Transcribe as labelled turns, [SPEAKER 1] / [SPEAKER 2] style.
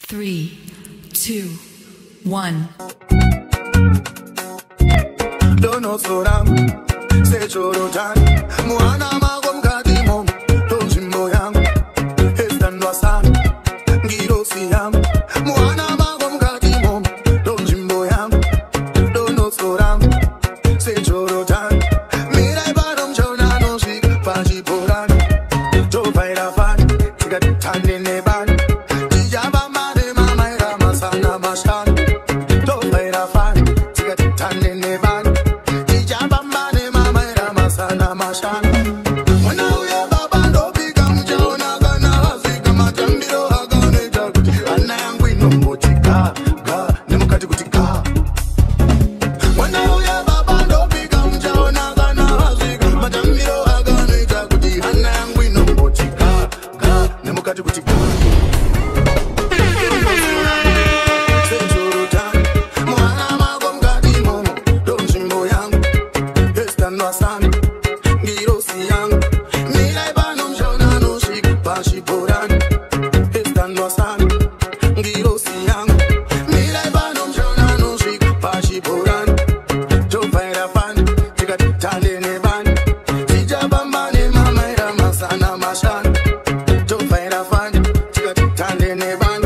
[SPEAKER 1] 3, 2, 1.
[SPEAKER 2] Dono soram, se choro tan, muana magom kadimo, tojimbo yang, estando asan, giro siam, muana magom kadimo, tojimbo yang, dono soram, se choro tan, mira barom chona no shik, paji poran, to paira fan, gat tande neban, tijaba mane mama ira masana mashan, to paira fan, gat tande neban. Tande ne ban